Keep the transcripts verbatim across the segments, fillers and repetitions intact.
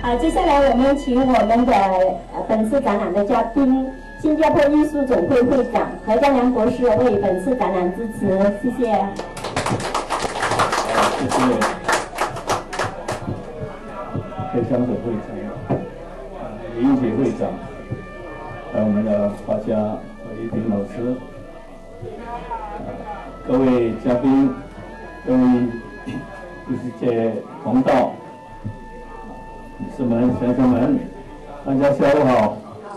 好，接下来我们请我们的呃本次展览的嘉宾，新加坡艺术总会会长何占良博士为本次展览致辞，谢谢。 好，谢谢。黑箱总会长，李英杰会长，还有我们的画家何一平老师，各位嘉宾，各位艺术界同道。 女士们、先生们，大家下午好。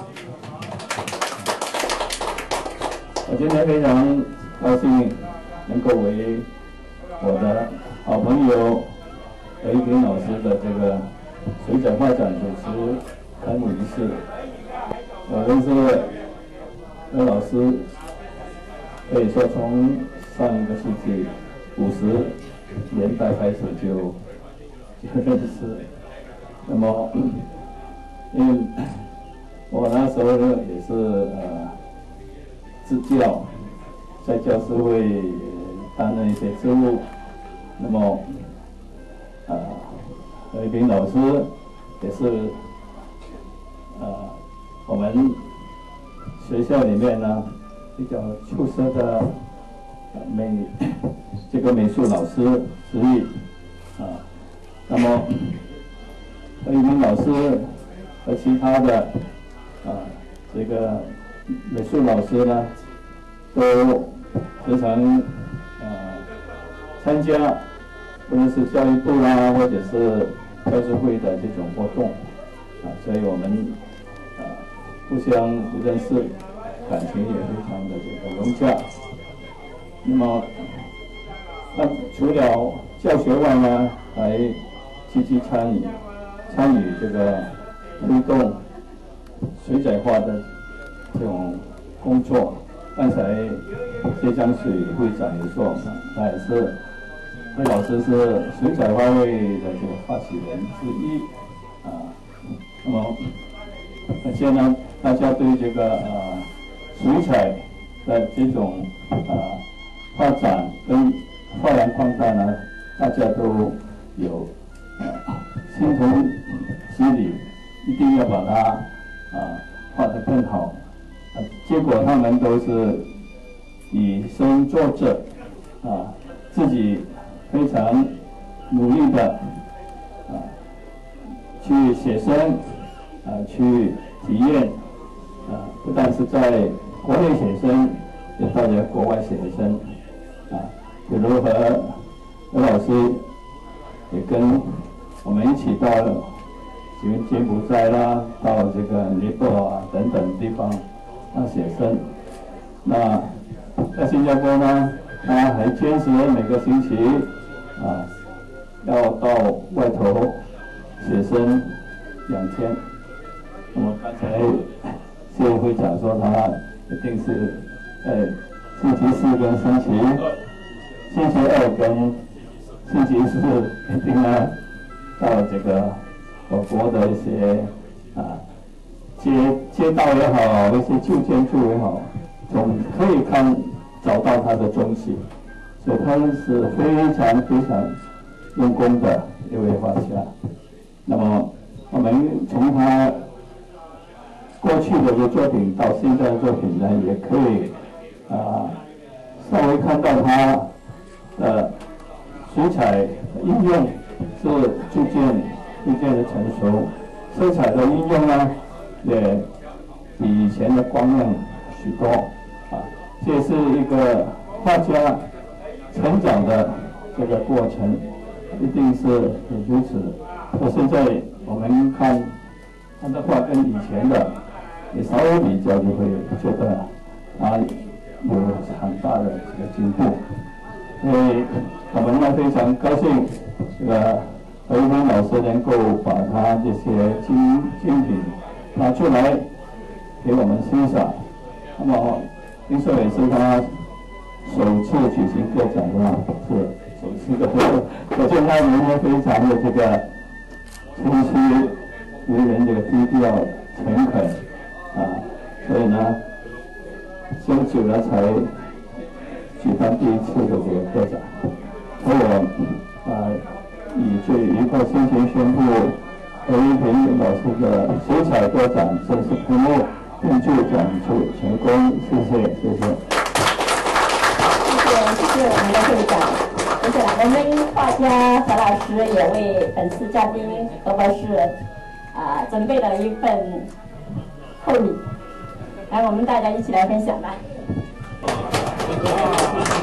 我今天非常高兴能够为我的好朋友何一平老师的这个水彩画展主持开幕仪式。我认识何老师，可以说从上一个世纪五十年代开始就就认识。 那么，因为我那时候呢也是呃支教，在教师会担任一些职务。那么，呃，何一平老师也是呃我们学校里面呢比较出色的美这个美术老师之一啊。那么。 何一平老师和其他的啊这个美术老师呢，都时常啊参加，无论是教育部啦，或者是教师会的这种活动啊，所以我们啊互相认识，感情也非常的这个融洽。那么，那除了教学外呢，还积极参与。 参与这个推动水彩画的这种工作，刚才谢江水会长也说，他也是何老师是水彩画会的这个发起人之一啊。那么，而且呢，大家对这个呃水彩的这种啊发展跟发扬光大呢，大家都有啊。 心同心理，一定要把它啊画得更好。啊，结果他们都是以身作则，啊，自己非常努力的啊去写生，啊去体验，啊不但是在国内写生，也到了国外写生，啊，比如和何老师也跟。 我们一起到柬柬埔寨啦，到这个尼泊尔啊等等地方啊写生。那在新加坡呢，他还坚持每个星期啊要到外头写生两天。那么刚才谢会长说他一定是在星期四跟星期星期二跟星期四一定要。 到这个我国的一些啊街街道也好，一些旧建筑也好，总可以看找到他的踪迹，所以他是非常非常用功的一位画家。那么我们从他过去的一个作品到现在的作品呢，也可以啊稍微看到他的水彩应用。 是逐渐逐渐的成熟，色彩的应用呢，也比以前的光亮许多啊。这是一个画家成长的这个过程，一定是如此。那现在我们看他的画跟以前的，也稍微比较，就会觉得他有很大的这个进步。所以我们呢非常高兴。 这个何一平老师能够把他这些精精品拿出来给我们欣赏，那么听说也是他首次举行个展啊，是首次的，可见他人呢非常的这个谦虚为人这个低调诚恳啊，所以呢，修久了才举办第一次的这个个展，和我啊。 以最愉快心情宣布何一平老师的水彩个展正式开幕，并祝展出成功，谢谢，谢谢。 谢谢，谢谢我们的会长。接下来，我们画家何老师也为本次嘉宾何博士啊、呃、准备了一份厚礼，来，我们大家一起来分享吧。